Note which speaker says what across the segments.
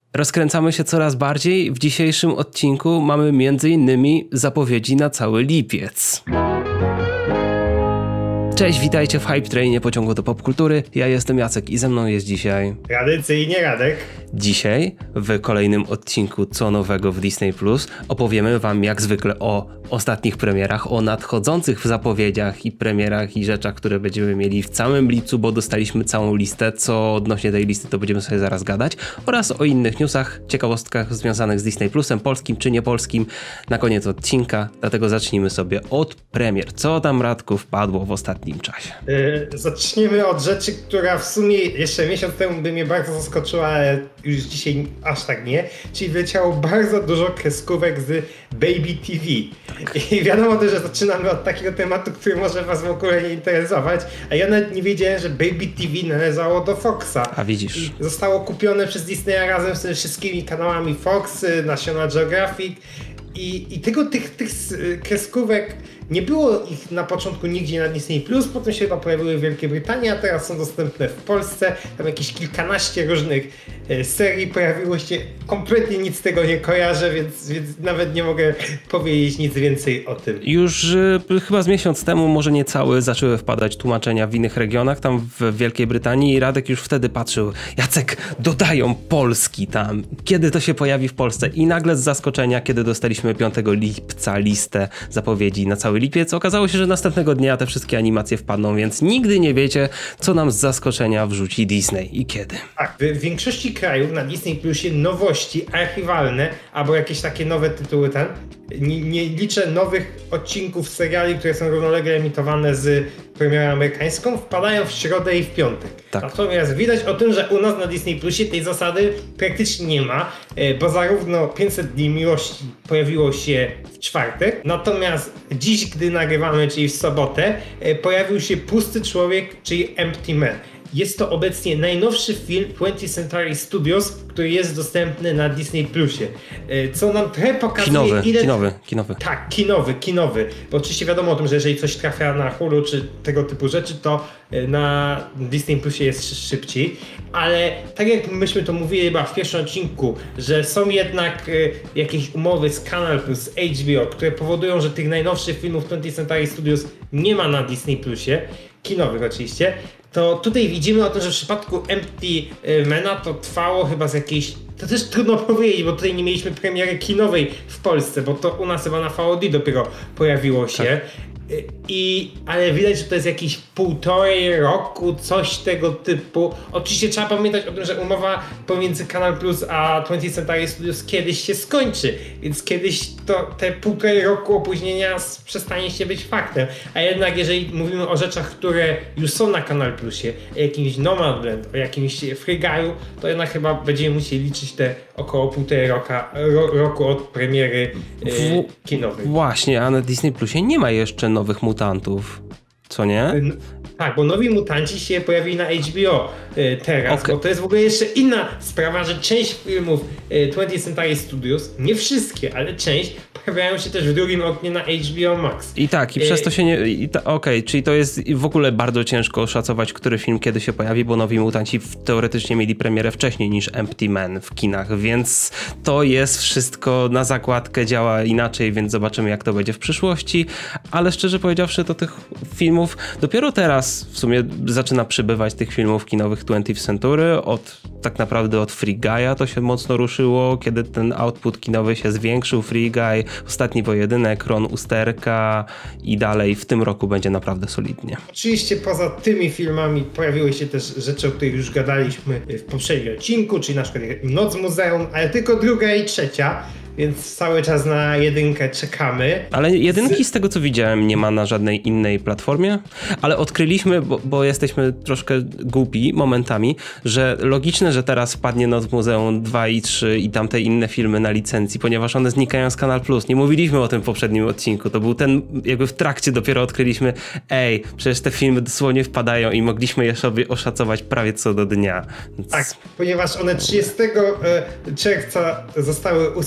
Speaker 1: Rozkręcamy się coraz bardziej. W dzisiejszym odcinku mamy m.in. zapowiedzi na cały lipiec. Cześć, witajcie w Hype Trainie pociągu do popkultury. Ja jestem Jacek i ze mną jest dzisiaj...
Speaker 2: Tradycyjnie Radek.
Speaker 1: Dzisiaj w kolejnym odcinku Co nowego w Disney Plus opowiemy wam jak zwykle o ostatnich premierach, o nadchodzących zapowiedziach i premierach i rzeczach, które będziemy mieli w całym lipcu, bo dostaliśmy całą listę. Co odnośnie tej listy to będziemy sobie zaraz gadać, oraz o innych newsach, ciekawostkach związanych z Disney Plusem, polskim czy niepolskim na koniec odcinka. Dlatego zacznijmy sobie od premier. Co tam, Radku, wpadło w ostatnim czasie?
Speaker 2: Zaczniemy od rzeczy, która w sumie jeszcze miesiąc temu by mnie bardzo zaskoczyła, ale już dzisiaj aż tak nie. Czyli wleciało bardzo dużo kreskówek z Baby TV. Tak. I wiadomo też, że zaczynamy od takiego tematu, który może was w ogóle nie interesować, a ja nawet nie wiedziałem, że Baby TV należało do Foxa.
Speaker 1: A widzisz.
Speaker 2: I zostało kupione przez Disneya razem z tymi wszystkimi kanałami Fox, National Geographic i tych kreskówek nie było ich na początku nigdzie na Disney+, potem się pojawiły w Wielkiej Brytanii, a teraz są dostępne w Polsce. Tam jakieś kilkanaście różnych serii pojawiło się. Kompletnie nic z tego nie kojarzę, więc nawet nie mogę powiedzieć nic więcej o tym.
Speaker 1: Już chyba z miesiąc temu, może nie cały, zaczęły wpadać tłumaczenia w innych regionach, tam w Wielkiej Brytanii, i Radek już wtedy patrzył: Jacek, dodają Polski tam. Kiedy to się pojawi w Polsce? I nagle z zaskoczenia, kiedy dostaliśmy 5 lipca listę zapowiedzi na cały lipiec, okazało się, że następnego dnia te wszystkie animacje wpadną, więc nigdy nie wiecie, co nam z zaskoczenia wrzuci Disney i kiedy.
Speaker 2: Tak, w większości krajów na Disney Plusie nowości archiwalne albo jakieś takie nowe tytuły nie liczę nowych odcinków seriali, które są równolegle emitowane z premierą amerykańską, wpadają w środę i w piątek. Tak. Natomiast widać o tym, że u nas na Disney Plusie tej zasady praktycznie nie ma, bo zarówno 500 Dni Miłości pojawiło się w czwartek, natomiast dziś, gdy nagrywamy, czyli w sobotę, pojawił się Pusty Człowiek, czyli Empty Man. Jest to obecnie najnowszy film 20th Century Studios, który jest dostępny na Disney Plusie. Co nam trochę pokazuje,
Speaker 1: Kinowy.
Speaker 2: Tak, kinowy. Bo oczywiście wiadomo o tym, że jeżeli coś trafia na Hulu czy tego typu rzeczy, to na Disney Plusie jest szybciej. Ale tak jak myśmy to mówili chyba w pierwszym odcinku, że są jednak jakieś umowy z Canal Plus, HBO, które powodują, że tych najnowszych filmów 20th Century Studios nie ma na Disney Plusie, kinowych oczywiście, to tutaj widzimy o tym, że w przypadku Empty Mana to trwało chyba z jakiejś... To też trudno powiedzieć, bo tutaj nie mieliśmy premiery kinowej w Polsce, bo to u nas chyba na VOD dopiero pojawiło się. Tak. Ale widać, że to jest jakieś 1,5 roku, coś tego typu. Oczywiście trzeba pamiętać o tym, że umowa pomiędzy Canal Plus a 20th Century Studios kiedyś się skończy, więc kiedyś to te 1,5 roku opóźnienia przestanie się być faktem. A jednak jeżeli mówimy o rzeczach, które już są na Canal Plusie, o jakimś Nomadland, o jakimś Free Guy'u, to jednak chyba będziemy musieli liczyć te około 1,5 roku od premiery kinowej.
Speaker 1: Właśnie, a na Disney Plusie nie ma jeszcze nowych mutantów, co nie?
Speaker 2: Tak, bo nowi mutanci się pojawili na HBO teraz, bo to jest w ogóle jeszcze inna sprawa, że część filmów 20th Century Studios, nie wszystkie, ale część, pojawiają się też w drugim oknie na HBO Max.
Speaker 1: I tak, i przez to się nie... czyli to jest w ogóle bardzo ciężko oszacować, który film kiedy się pojawi, bo nowi mutanci teoretycznie mieli premierę wcześniej niż Empty Man w kinach, więc to jest wszystko na zakładkę, działa inaczej, więc zobaczymy, jak to będzie w przyszłości, ale szczerze powiedziawszy, to tych filmów dopiero teraz w sumie zaczyna przybywać tych filmów kinowych 20th Century, tak naprawdę od Free Guy'a to się mocno ruszyło, kiedy ten output kinowy się zwiększył. Free Guy, Ostatni Pojedynek, Ron Usterka i dalej w tym roku będzie naprawdę solidnie.
Speaker 2: Oczywiście poza tymi filmami pojawiły się też rzeczy, o których już gadaliśmy w poprzednim odcinku, czyli na przykład Noc Muzeum, ale tylko druga i trzecia. Więc cały czas na jedynkę czekamy.
Speaker 1: Ale jedynki z tego co widziałem nie ma na żadnej innej platformie, ale odkryliśmy, bo jesteśmy troszkę głupi momentami, że logiczne, że teraz wpadnie Noc Muzeum 2 i 3 i tamte inne filmy na licencji, ponieważ one znikają z Canal Plus. Nie mówiliśmy o tym w poprzednim odcinku, to był ten, jakby w trakcie dopiero odkryliśmy, przecież te filmy dosłownie wpadają i mogliśmy je sobie oszacować prawie co do dnia. Więc...
Speaker 2: Tak, ponieważ one 30 czerwca zostały usunięte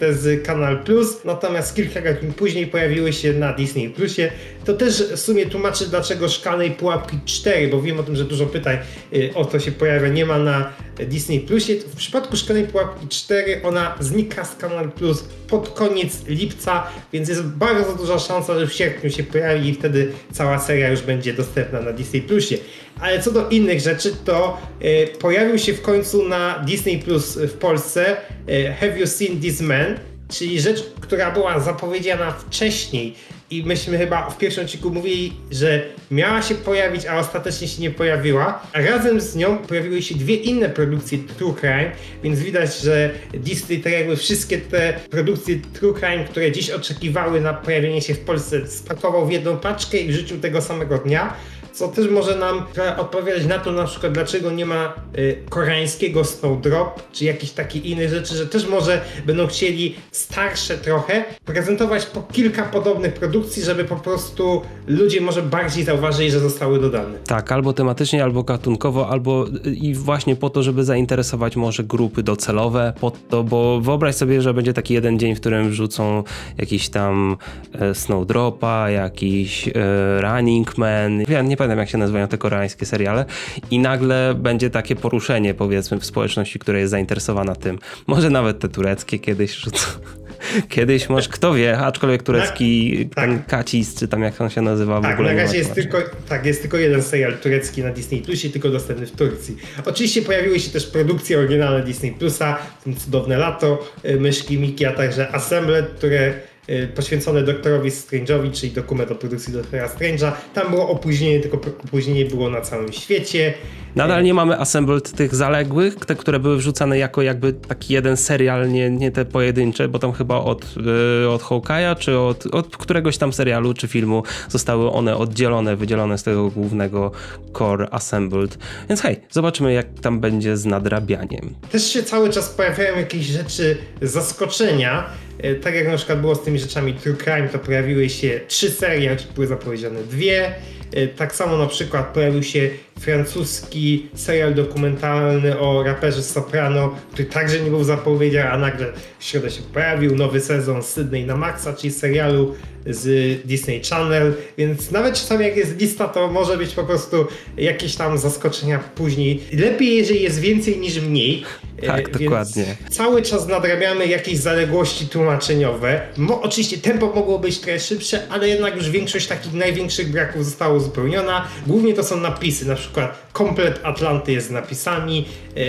Speaker 2: przejęte z Kanal Plus, natomiast kilka godzin później pojawiły się na Disney Plusie. To też w sumie tłumaczy, dlaczego Szklanej Pułapki 4, bo wiem o tym, że dużo pytań o to się pojawia, nie ma na Disney Plusie. W przypadku Szklanej Pułapki 4 ona znika z Kanal Plus pod koniec lipca, więc jest bardzo duża szansa, że w sierpniu się pojawi i wtedy cała seria już będzie dostępna na Disney Plusie. Ale co do innych rzeczy, to pojawił się w końcu na Disney Plus w Polsce Have You Seen This Man? Czyli rzecz, która była zapowiedziana wcześniej i myśmy chyba w pierwszym odcinku mówili, że miała się pojawić, a ostatecznie się nie pojawiła. A razem z nią pojawiły się dwie inne produkcje True Crime, więc widać, że Disney tak jakby wszystkie te produkcje True Crime, które dziś oczekiwały na pojawienie się w Polsce, spakował w jedną paczkę i wrzucił tego samego dnia. Co też może nam odpowiadać na to, na przykład dlaczego nie ma koreańskiego Snowdrop, czy jakieś takie inne rzeczy, że też może będą chcieli starsze trochę prezentować po kilka podobnych produkcji, żeby po prostu ludzie może bardziej zauważyli, że zostały dodane.
Speaker 1: Tak, albo tematycznie, albo gatunkowo, albo i właśnie po to, żeby zainteresować może grupy docelowe, pod to, bo wyobraź sobie, że będzie taki jeden dzień, w którym wrzucą jakiś tam Snowdropa, jakiś Running Man, ja nie pamiętam jak się nazywają te koreańskie seriale i nagle będzie takie poruszenie powiedzmy w społeczności, która jest zainteresowana tym. Może nawet te tureckie kiedyś rzucą. Kiedyś może, kto wie, aczkolwiek turecki ten Kacis, czy tam jak on się nazywa w ogóle.
Speaker 2: Na razie jest tylko jeden serial turecki na Disney Plusie, tylko dostępny w Turcji. Oczywiście pojawiły się też produkcje oryginalne Disney Plusa, ten Cudowne Lato, Myszki Miki, a także Assembled, które poświęcone Doktorowi Strange'owi, czyli dokument o produkcji Doktora Strange'a. Tam było opóźnienie, tylko opóźnienie było na całym świecie.
Speaker 1: Nadal nie mamy Assembled tych zaległych, te, które były wrzucane jako jakby taki jeden serial, nie te pojedyncze, bo tam chyba od Hawkeye'a, czy od któregoś tam serialu, czy filmu zostały one oddzielone, wydzielone z tego głównego core Assembled. Więc hej, zobaczymy jak tam będzie z nadrabianiem.
Speaker 2: Też się cały czas pojawiają jakieś rzeczy zaskoczenia. Tak jak na przykład było z tymi rzeczami True Crime, to pojawiły się 3 serie, były zapowiedziane 2. Tak samo na przykład pojawił się francuski serial dokumentalny o raperze Soprano, który także nie był zapowiedziany, a nagle w środę się pojawił. Nowy sezon Sydney na Maxa, czyli serialu z Disney Channel, więc nawet czasami jak jest lista, to może być po prostu jakieś tam zaskoczenia później. Lepiej, jeżeli jest więcej niż mniej.
Speaker 1: Tak, dokładnie.
Speaker 2: Cały czas nadrabiamy jakieś zaległości tłumaczeniowe. Oczywiście tempo mogło być trochę szybsze, ale jednak już większość takich największych braków została uzupełniona. Głównie to są napisy, na przykład Komplet Atlanty jest z napisami,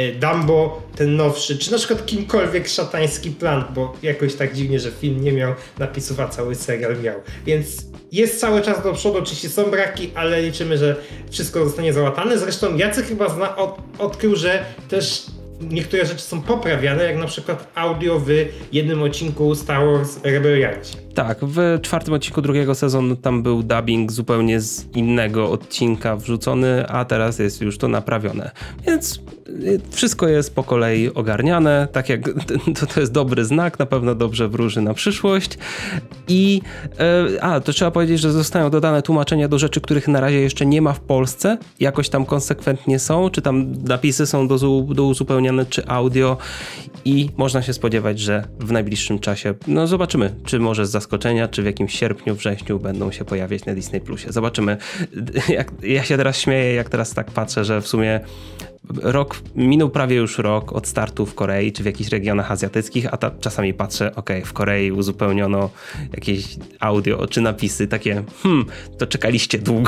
Speaker 2: Dumbo, ten nowszy, czy na przykład kimkolwiek Szatański Plan, bo jakoś tak dziwnie, że film nie miał napisów, a cały serial miał. Więc jest cały czas do przodu, oczywiście są braki, ale liczymy, że wszystko zostanie załatane. Zresztą Jacek chyba odkrył, że też niektóre rzeczy są poprawiane, jak na przykład audio w jednym odcinku Star Wars Rebelianci.
Speaker 1: Tak, w 4. odcinku 2. sezonu tam był dubbing zupełnie z innego odcinka wrzucony, a teraz jest już to naprawione. Więc wszystko jest po kolei ogarniane, tak jak to jest dobry znak, na pewno dobrze wróży na przyszłość. I to trzeba powiedzieć, że zostają dodane tłumaczenia do rzeczy, których na razie jeszcze nie ma w Polsce, jakoś tam konsekwentnie są, czy tam napisy są do uzupełniane, czy audio i można się spodziewać, że w najbliższym czasie, no zobaczymy, czy może z zaskoczenia, czy w jakimś sierpniu, wrześniu będą się pojawiać na Disney Plusie. Zobaczymy. Ja się teraz śmieję, jak teraz tak patrzę, że w sumie minął prawie już rok od startu w Korei, czy w jakichś regionach azjatyckich, a czasami patrzę, w Korei uzupełniono jakieś audio, czy napisy takie, to czekaliście długo.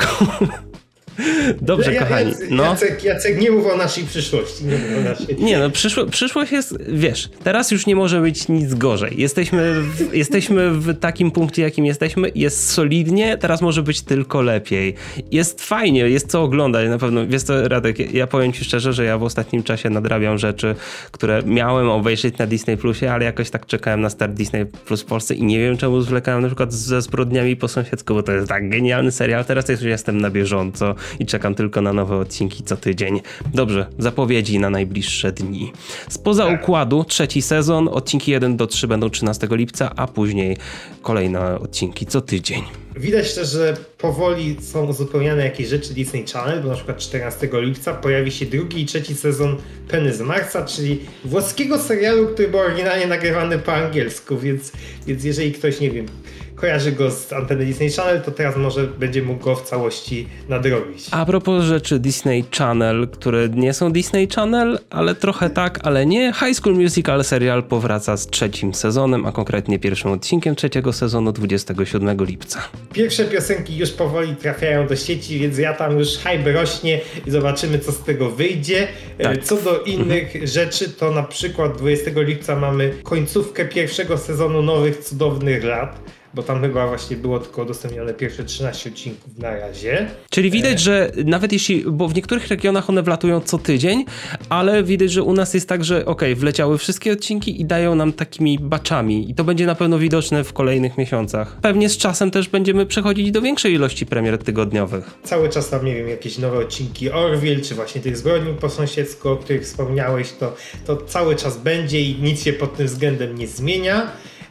Speaker 1: Dobrze, kochani.
Speaker 2: Jacek, nie mów o naszej przyszłości.
Speaker 1: Przyszłość jest, wiesz, teraz już nie może być nic gorzej. Jesteśmy w takim punkcie, jakim jesteśmy. Jest solidnie, teraz może być tylko lepiej. Jest fajnie, jest co oglądać na pewno. Wiesz co, Radek, ja powiem ci szczerze, że ja w ostatnim czasie nadrabiam rzeczy, które miałem obejrzeć na Disney Plusie, ale jakoś tak czekałem na start Disney Plus w Polsce i nie wiem czemu zwlekałem na przykład ze Zbrodniami po sąsiedzku, bo to jest tak genialny serial. Teraz już jestem na bieżąco. i czekam tylko na nowe odcinki co tydzień. Dobrze, zapowiedzi na najbliższe dni. Spoza układu trzeci sezon, odcinki 1-3 będą 13 lipca, a później kolejne odcinki co tydzień.
Speaker 2: Widać też, że powoli są uzupełniane jakieś rzeczy Disney Channel, bo na przykład 14 lipca pojawi się drugi i trzeci sezon Penny z Marsa, czyli włoskiego serialu, który był oryginalnie nagrywany po angielsku, więc jeżeli ktoś, nie wiem, kojarzy go z anteny Disney Channel, to teraz może będzie mógł go w całości nadrobić.
Speaker 1: A propos rzeczy Disney Channel, które nie są Disney Channel, ale trochę tak, ale nie, High School Musical serial powraca z trzecim sezonem, a konkretnie pierwszym odcinkiem trzeciego sezonu 27 lipca.
Speaker 2: Pierwsze piosenki już powoli trafiają do sieci, więc ja tam już hype rośnie i zobaczymy, co z tego wyjdzie. Tak. Co do innych rzeczy, to na przykład 20 lipca mamy końcówkę pierwszego sezonu Nowych Cudownych Lat, bo tam chyba właśnie było tylko udostępnione pierwsze 13 odcinków na razie.
Speaker 1: Czyli widać, że nawet jeśli, bo w niektórych regionach one wlatują co tydzień, ale widać, że u nas jest tak, że wleciały wszystkie odcinki i dają nam takimi baczami i to będzie na pewno widoczne w kolejnych miesiącach. Pewnie z czasem też będziemy przechodzić do większej ilości premier tygodniowych.
Speaker 2: Cały czas tam, nie wiem, jakieś nowe odcinki Orville, czy właśnie tych zbrodni po sąsiedzku, o których wspomniałeś, to cały czas będzie i nic się pod tym względem nie zmienia.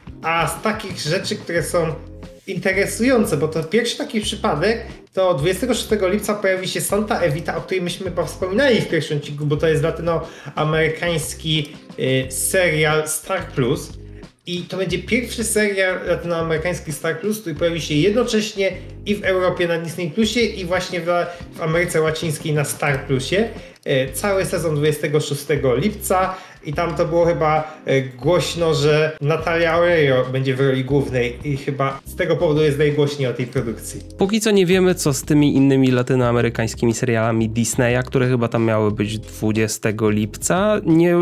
Speaker 2: A z takich rzeczy, które są interesujące, bo to pierwszy taki przypadek, to 26 lipca pojawi się Santa Evita, o której myśmy chyba wspominali w pierwszym odcinku, bo to jest latynoamerykański serial Star Plus. I to będzie pierwszy serial latynoamerykański Star Plus, który pojawi się jednocześnie i w Europie na Disney Plusie i właśnie w Ameryce Łacińskiej na Star Plusie. Cały sezon 26 lipca i tam to było chyba głośno, że Natalia Oreiro będzie w roli głównej i chyba z tego powodu jest najgłośniej o tej produkcji.
Speaker 1: Póki co nie wiemy, co z tymi innymi latynoamerykańskimi serialami Disneya, które chyba tam miały być 20 lipca.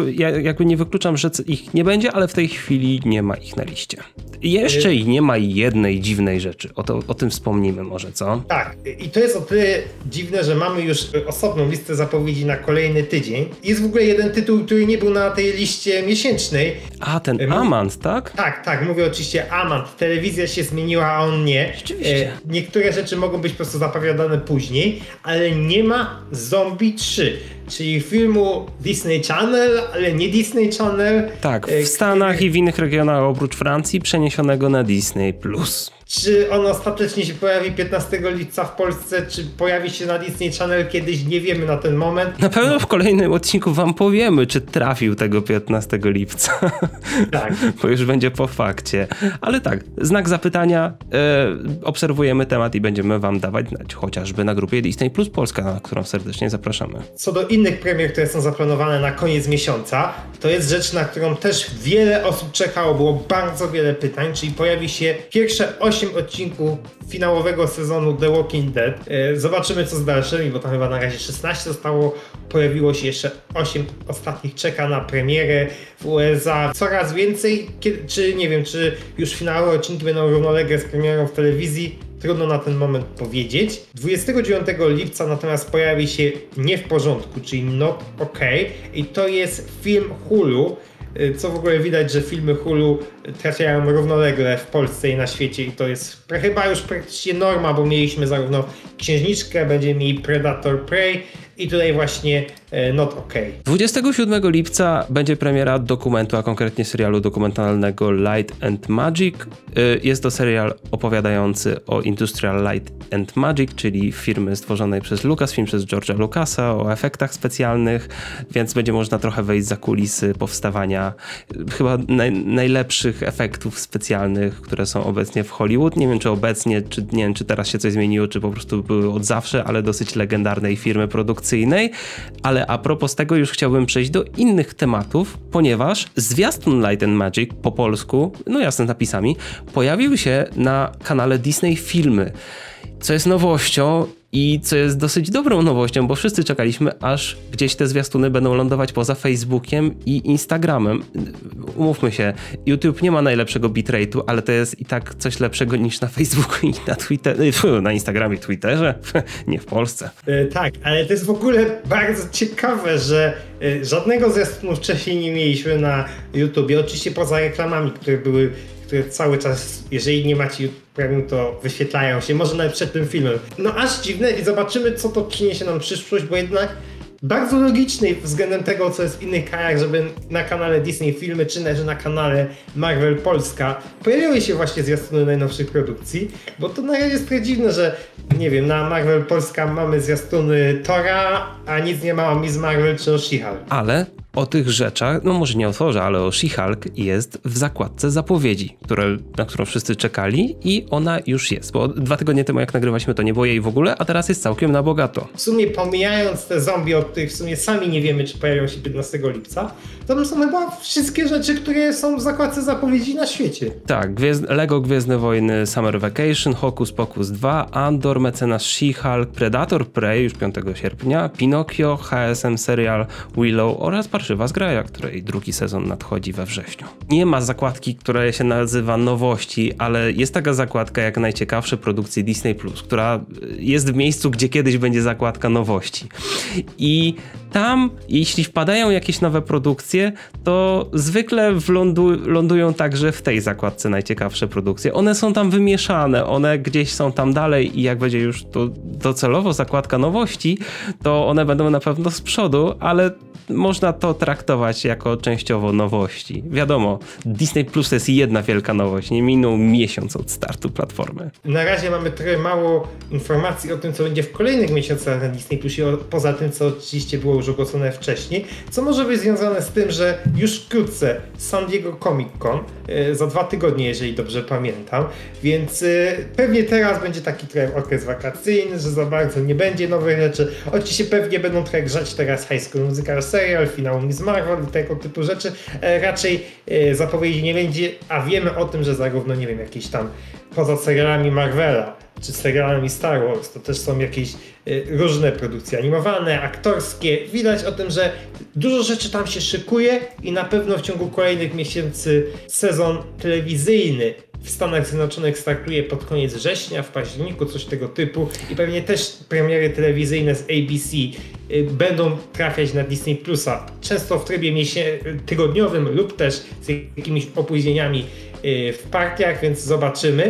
Speaker 1: Ja nie wykluczam, że ich nie będzie, ale w tej chwili nie ma ich na liście. Jeszcze i nie ma jednej dziwnej rzeczy. O tym wspomnimy może, co?
Speaker 2: Tak, i to jest o tyle dziwne, że mamy już osobną listę zapowiedzi na kolejny tydzień. Jest w ogóle jeden tytuł, który nie był na tej liście miesięcznej.
Speaker 1: A, ten Amant, tak?
Speaker 2: Tak, mówię oczywiście Amant. Telewizja się zmieniła, a on nie.
Speaker 1: Rzeczywiście.
Speaker 2: Niektóre rzeczy mogą być po prostu zapowiadane później, ale nie ma Zombie 3, czyli filmu Disney Channel, ale nie Disney Channel.
Speaker 1: Tak, w Stanach i w innych regionach oprócz Francji przeniesionego na Disney+.
Speaker 2: Czy on ostatecznie się pojawi 15 lipca w Polsce, czy pojawi się na Disney Channel kiedyś, nie wiemy na ten moment.
Speaker 1: Na pewno w kolejnym odcinku wam powiemy, czy trafił tego 15 lipca.
Speaker 2: Tak.
Speaker 1: Bo już będzie po fakcie. Ale tak, znak zapytania, obserwujemy temat i będziemy wam dawać znać, chociażby na grupie Disney Plus Polska, na którą serdecznie zapraszamy.
Speaker 2: Co do innych premier, które są zaplanowane na koniec miesiąca, to jest rzecz, na którą też wiele osób czekało, było bardzo wiele pytań, czyli pojawi się pierwsze 8 odcinków finałowego sezonu The Walking Dead. Zobaczymy, co z dalszymi, bo tam chyba na razie 16 zostało, pojawiło się jeszcze 8 ostatnich, czeka na premierę w USA. Coraz więcej, czy nie wiem, czy już finałowe odcinki będą równolegle z premierą w telewizji, trudno na ten moment powiedzieć. 29 lipca natomiast pojawi się Nie w porządku, czyli Not OK i to jest film Hulu, co w ogóle widać, że filmy Hulu trafiają równolegle w Polsce i na świecie i to jest chyba już praktycznie norma, bo mieliśmy zarówno Księżniczkę, będziemy mieli Predator Prey i tutaj właśnie Not OK.
Speaker 1: 27 lipca będzie premiera dokumentu, a konkretnie serialu dokumentalnego Light and Magic. Jest to serial opowiadający o Industrial Light and Magic, czyli firmy stworzonej przez Lucasfilm, przez George'a Lucasa, o efektach specjalnych, więc będzie można trochę wejść za kulisy powstawania chyba najlepszych efektów specjalnych, które są obecnie w Hollywood. Nie wiem, czy obecnie, nie wiem, czy teraz się coś zmieniło, czy po prostu były od zawsze, ale dosyć legendarnej firmy produkcyjnej. Ale a propos tego już chciałbym przejść do innych tematów, ponieważ zwiastun Light and Magic po polsku, no jasne napisami, pojawił się na kanale Disney Filmy, co jest nowością i co jest dosyć dobrą nowością, bo wszyscy czekaliśmy, aż gdzieś te zwiastuny będą lądować poza Facebookiem i Instagramem. Umówmy się, YouTube nie ma najlepszego bitrate'u, ale to jest i tak coś lepszego niż na Facebooku i na Twitterze, na Instagramie, Twitterze, nie w Polsce.
Speaker 2: Tak, ale to jest w ogóle bardzo ciekawe, że żadnego zwiastunu wcześniej nie mieliśmy na YouTubie, oczywiście poza reklamami, które które cały czas, jeżeli nie macie premium, to wyświetlają się, może nawet przed tym filmem. No aż dziwne i zobaczymy, co to przyniesie nam przyszłość, bo jednak bardzo logicznej względem tego, co jest w innych krajach, żeby na kanale Disney Filmy, czy też na kanale Marvel Polska pojawiały się właśnie zwiastuny najnowszych produkcji, bo to na razie jest trochę dziwne, że nie wiem, na Marvel Polska mamy zwiastuny Thora, a nic nie ma o Miss Marvel czy o She-Hulk.
Speaker 1: Ale o tych rzeczach, no może nie o Thorze, ale o She-Hulk jest w zakładce zapowiedzi, na którą wszyscy czekali i ona już jest, bo 2 tygodnie temu jak nagrywaliśmy, to nie było jej w ogóle, a teraz jest całkiem na bogato.
Speaker 2: W sumie pomijając te zombie, o których w sumie sami nie wiemy, czy pojawią się 15 lipca, to są chyba wszystkie rzeczy, które są w zakładce zapowiedzi na świecie.
Speaker 1: Tak, Lego Gwiezdne Wojny Summer Vacation, Hocus Pocus 2, Andor, Mecenas She-Hulk, Predator Prey już 5 sierpnia, Pinokio, HSM Serial Willow oraz Parszywa Zgraja, której 2 sezon nadchodzi we wrześniu. Nie ma zakładki, która się nazywa Nowości, ale jest taka zakładka jak najciekawsze produkcje Disney+, która jest w miejscu, gdzie kiedyś będzie zakładka Nowości. I tam, jeśli wpadają jakieś nowe produkcje, to zwykle lądują także w tej zakładce najciekawsze produkcje. One są tam wymieszane, one gdzieś są tam dalej i jak będzie już to docelowo zakładka Nowości, to one będą na pewno z przodu, ale można to traktować jako częściowo nowości. Wiadomo, Disney Plus to jest jedna wielka nowość, nie minął miesiąc od startu platformy.
Speaker 2: Na razie mamy trochę mało informacji o tym, co będzie w kolejnych miesiącach na Disney Plusie, poza tym, co oczywiście było już ogłoszone wcześniej, co może być związane z tym, że już wkrótce San Diego Comic Con, za 2 tygodnie, jeżeli dobrze pamiętam, więc pewnie teraz będzie taki trochę okres wakacyjny, że za bardzo nie będzie nowych rzeczy. Oczywiście pewnie będą trochę grzać teraz High School Musical Serial, finał Miss Marvel i tego typu rzeczy. Raczej zapowiedzi nie będzie, a wiemy o tym, że zarówno, nie wiem, jakieś tam poza serialami Marvela, czy serialami Star Wars, to też są jakieś różne produkcje animowane, aktorskie. Widać o tym, że dużo rzeczy tam się szykuje i na pewno w ciągu kolejnych miesięcy sezon telewizyjny w Stanach Zjednoczonych startuje pod koniec września, w październiku, coś tego typu i pewnie też premiery telewizyjne z ABC będą trafiać na Disney Plusa, często w trybie tygodniowym lub też z jakimiś opóźnieniami w partiach, więc zobaczymy.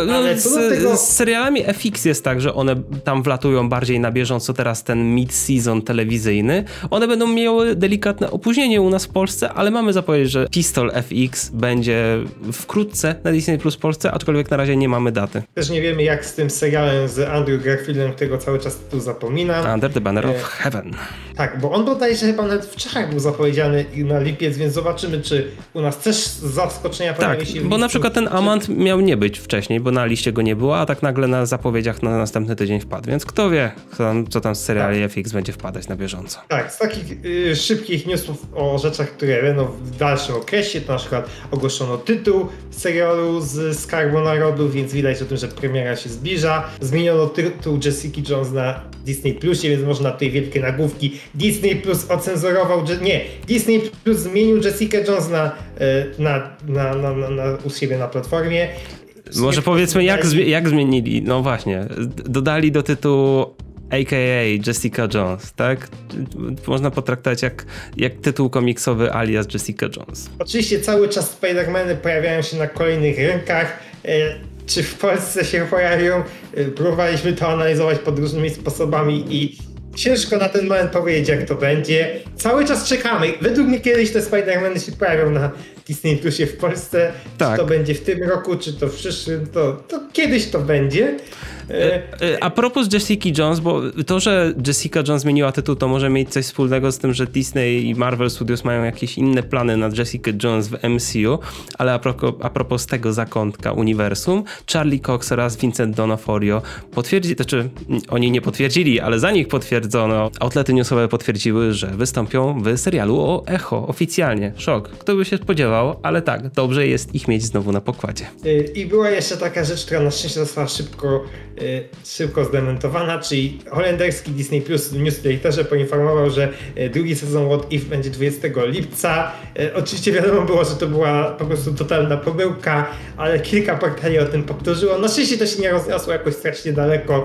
Speaker 1: Z serialami FX jest tak, że one tam wlatują bardziej na bieżąco, teraz ten mid-season telewizyjny. One będą miały delikatne opóźnienie u nas w Polsce, ale mamy zapowiedzieć, że Pistol FX będzie wkrótce na Disney Plus w Polsce, aczkolwiek na razie nie mamy daty.
Speaker 2: Też nie wiemy, jak z tym serialem z Andrew Garfieldem, którego cały czas tu zapominam.
Speaker 1: Under the Banner of Heaven.
Speaker 2: Tak, bo on bodajże chyba nawet w Czechach był zapowiedziany na lipiec, więc zobaczymy, czy u nas też z zaskoczenia pojawi się.
Speaker 1: Bo na przykład ten Amant miał nie być wcześniej, bo na liście go nie było, a tak nagle na zapowiedziach na następny tydzień wpadł, więc kto wie, co tam z seriali FX będzie wpadać na bieżąco.
Speaker 2: Tak, z takich szybkich newsów o rzeczach, które będą w dalszym okresie, to na przykład ogłoszono tytuł serialu z Skarbu Narodu, więc widać o tym, że premiera się zbliża. Zmieniono tytuł Jessica Jones na Disney Plusie, więc można tutaj wielkie nagłówki. Disney Plus ocenzurował, Disney Plus zmienił Jessica Jones u siebie na platformie.
Speaker 1: Może powiedzmy, jak zmienili? No właśnie, dodali do tytułu a.k.a. Jessica Jones, tak? Można potraktować jak tytuł komiksowy alias Jessica Jones.
Speaker 2: Oczywiście cały czas Spider-Many pojawiają się na kolejnych rynkach. Czy w Polsce się pojawią? Próbowaliśmy to analizować pod różnymi sposobami i ciężko na ten moment powiedzieć, jak to będzie. Cały czas czekamy. Według mnie kiedyś te Spider-Many się pojawią na Disney Plusie w Polsce. Tak. Czy to będzie w tym roku, czy to w przyszłym, to kiedyś to będzie.
Speaker 1: A propos Jessica Jones, bo to, że Jessica Jones zmieniła tytuł, to może mieć coś wspólnego z tym, że Disney i Marvel Studios mają jakieś inne plany na Jessica Jones w MCU, ale a propos tego zakątka uniwersum, Charlie Cox oraz Vincent D'Onofrio oni nie potwierdzili, ale za nich potwierdzono, outlety newsowe potwierdziły, że wystąpią w serialu o Echo oficjalnie. Szok. Kto by się spodziewał, ale tak, dobrze jest ich mieć znowu na pokładzie.
Speaker 2: I była jeszcze taka rzecz, która na szczęście została szybko szybko zdementowana, czyli holenderski Disney Plus w newsletterze poinformował, że drugi sezon What If będzie 20 lipca. Oczywiście wiadomo było, że to była po prostu totalna pomyłka, ale kilka portali o tym powtórzyło. Na szczęście to się nie rozniosło jakoś strasznie daleko,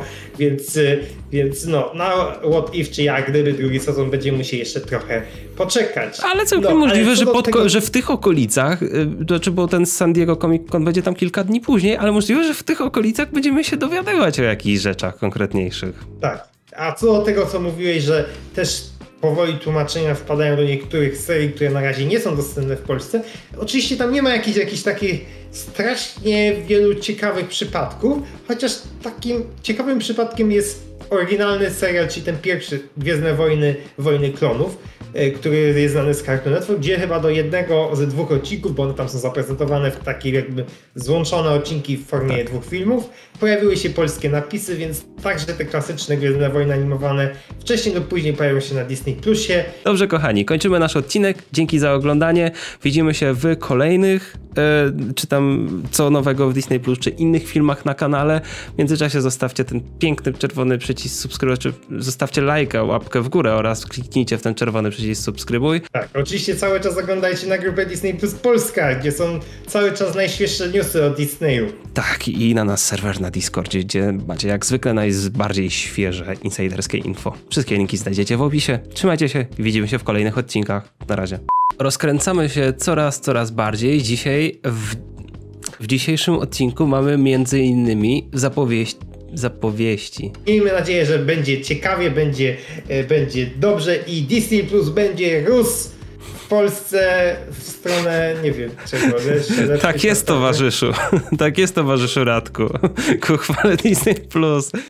Speaker 2: więc no, na What If, czy jak gdyby drugi sezon będziemy musieli jeszcze trochę poczekać.
Speaker 1: Ale całkiem możliwe, że w tych okolicach, bo ten San Diego Comic Con będzie tam kilka dni później, ale możliwe, że w tych okolicach będziemy się dowiadywać o jakichś rzeczach konkretniejszych.
Speaker 2: Tak. A co do tego, co mówiłeś, że też powoli tłumaczenia wpadają do niektórych serii, które na razie nie są dostępne w Polsce. Oczywiście tam nie ma jakichś takich strasznie wielu ciekawych przypadków, chociaż takim ciekawym przypadkiem jest oryginalny serial, czyli ten pierwszy Gwiezdne Wojny, Wojny Klonów, który jest znany z Cartoon Network, gdzie chyba do jednego ze 2 odcinków, bo one tam są zaprezentowane w takie jakby złączone odcinki w formie 2 filmów, pojawiły się polskie napisy, więc także te klasyczne Gwiezdne Wojny animowane wcześniej lub później pojawią się na Disney Plusie.
Speaker 1: Dobrze, kochani, kończymy nasz odcinek. Dzięki za oglądanie. Widzimy się w kolejnych, czy tam co nowego w Disney Plus, czy innych filmach na kanale. W międzyczasie zostawcie ten piękny czerwony przycisk subskrybuj, czy zostawcie lajka, łapkę w górę oraz kliknijcie w ten czerwony przycisk subskrybuj.
Speaker 2: Tak, oczywiście cały czas oglądajcie na grupę Disney Plus Polska, gdzie są cały czas najświeższe newsy o Disneyu.
Speaker 1: Tak, i na nas serwer na Discordzie, gdzie macie jak zwykle najbardziej świeże insiderskie info. Wszystkie linki znajdziecie w opisie. Trzymajcie się i widzimy się w kolejnych odcinkach. Na razie. Rozkręcamy się coraz bardziej. Dzisiaj w dzisiejszym odcinku mamy między innymi zapowiedzi.
Speaker 2: Miejmy nadzieję, że będzie ciekawie, będzie dobrze i Disney Plus będzie rósł w Polsce w stronę, nie wiem czego.
Speaker 1: Tak jest, towarzyszu. Tak jest, towarzyszu Radku. Ku chwale Disney Plus.